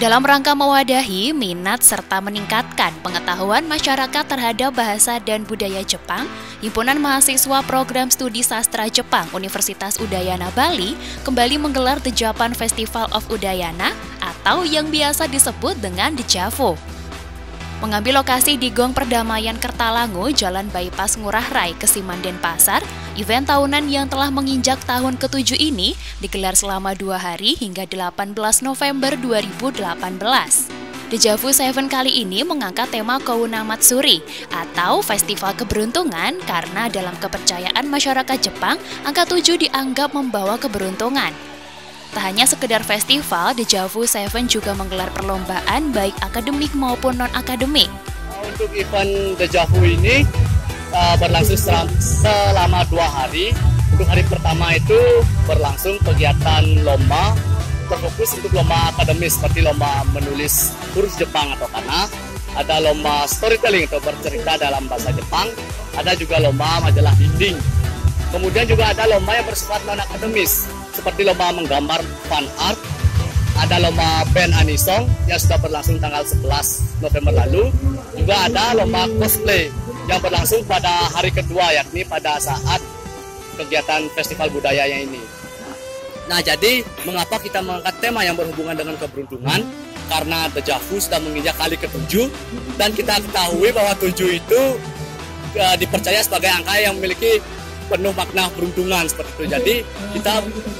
Dalam rangka mewadahi minat serta meningkatkan pengetahuan masyarakat terhadap bahasa dan budaya Jepang, Himpunan Mahasiswa Program Studi Sastra Jepang Universitas Udayana Bali kembali menggelar The Japan Festival of Udayana atau yang biasa disebut dengan Dejavu. Mengambil lokasi di Gong Perdamaian Kertalangu, Jalan Bypass Ngurah Rai, Kesiman Denpasar, event tahunan yang telah menginjak tahun ke-7 ini digelar selama 2 hari hingga 18 November 2018. Dejavu 7 kali ini mengangkat tema Kouna Matsuri atau Festival Keberuntungan karena dalam kepercayaan masyarakat Jepang, angka 7 dianggap membawa keberuntungan. Tak hanya sekedar festival, Dejavu 7 juga menggelar perlombaan baik akademik maupun non-akademik. Untuk event Dejavu ini berlangsung selama 2 hari. Untuk hari pertama itu berlangsung kegiatan lomba, terfokus untuk lomba akademis seperti lomba menulis huruf Jepang atau kana, ada lomba storytelling atau bercerita dalam bahasa Jepang, ada juga lomba majalah dinding. Kemudian juga ada lomba yang bersifat non-akademis, seperti lomba menggambar fan art, ada lomba band anisong yang sudah berlangsung tanggal 11 November lalu, juga ada lomba cosplay yang berlangsung pada hari kedua, yakni pada saat kegiatan festival budayanya ini. Nah, jadi mengapa kita mengangkat tema yang berhubungan dengan keberuntungan? Karena Dejavu sudah menginjak kali ke-7 dan kita ketahui bahwa 7 itu dipercaya sebagai angka yang memiliki penuh makna peruntungan seperti itu. Jadi kita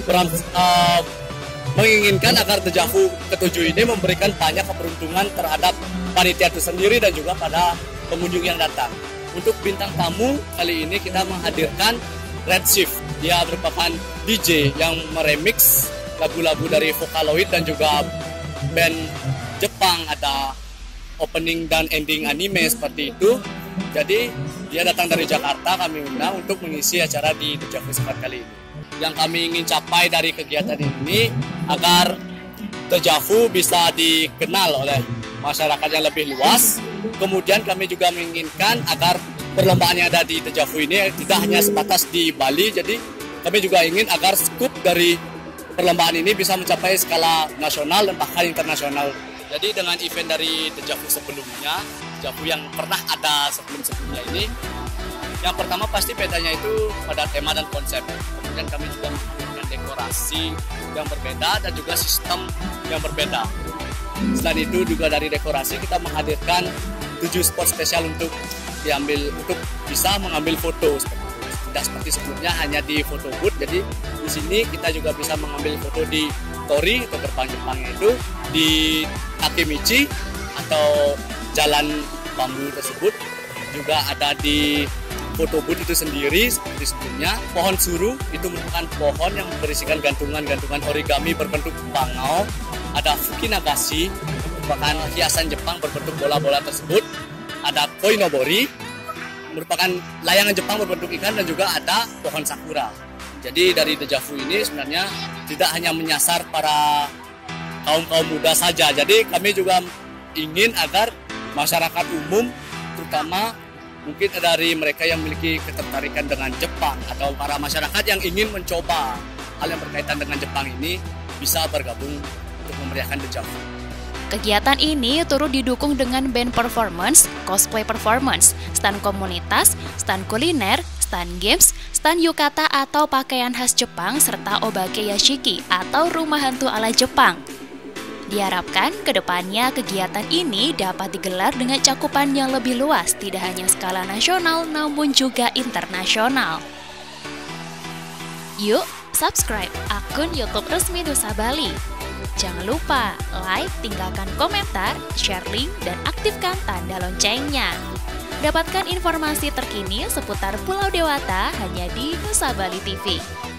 menginginkan agar Dejavu ke-7 ini memberikan banyak keberuntungan terhadap panitia itu sendiri dan juga pada pengunjung yang datang. Untuk bintang tamu kali ini kita menghadirkan Red Shift. Dia merupakan DJ yang meremix lagu-lagu dari Vocaloid dan juga band Jepang, ada opening dan ending anime seperti itu. Jadi dia datang dari Jakarta, kami undang untuk mengisi acara di Dejavu 7 kali ini. Yang kami ingin capai dari kegiatan ini agar Dejavu bisa dikenal oleh masyarakat yang lebih luas. Kemudian kami juga menginginkan agar perlombaan yang ada di Dejavu ini tidak hanya sebatas di Bali. Jadi kami juga ingin agar skup dari perlombaan ini bisa mencapai skala nasional dan bahkan internasional. Jadi dengan event dari Dejavu sebelumnya, Dejavu yang pernah ada sebelum-sebelumnya ini, yang pertama pasti bedanya itu pada tema dan konsep. Kemudian kami juga menggunakan dekorasi yang berbeda dan juga sistem yang berbeda. Selain itu juga dari dekorasi kita menghadirkan 7 spot spesial untuk bisa mengambil foto. Tidak seperti sebelumnya hanya di photo booth. Jadi di sini kita juga bisa mengambil foto di Tori atau gerbang Jepangnya itu, di Takemichi atau jalan bambu tersebut, juga ada di photo booth itu sendiri seperti sebelumnya. Pohon suru itu merupakan pohon yang berisikan gantungan-gantungan origami berbentuk bangau. Ada fukinagashi, merupakan hiasan Jepang berbentuk bola-bola tersebut. Ada koinobori, merupakan layangan Jepang berbentuk ikan, dan juga ada pohon sakura. Jadi dari Dejavu ini sebenarnya tidak hanya menyasar para kaum muda saja. Jadi kami juga ingin agar masyarakat umum, terutama mungkin dari mereka yang memiliki ketertarikan dengan Jepang atau para masyarakat yang ingin mencoba hal yang berkaitan dengan Jepang ini, bisa bergabung untuk memeriahkan Dejavu. Kegiatan ini turut didukung dengan band performance, cosplay performance, stand komunitas, stand kuliner, stand games, stand yukata atau pakaian khas Jepang, serta obake yashiki atau rumah hantu ala Jepang. Diharapkan ke depannya kegiatan ini dapat digelar dengan cakupan yang lebih luas, tidak hanya skala nasional namun juga internasional. Yuk, subscribe akun YouTube resmi Nusa Bali. Jangan lupa like, tinggalkan komentar, share link, dan aktifkan tanda loncengnya. Dapatkan informasi terkini seputar Pulau Dewata hanya di Nusa Bali TV.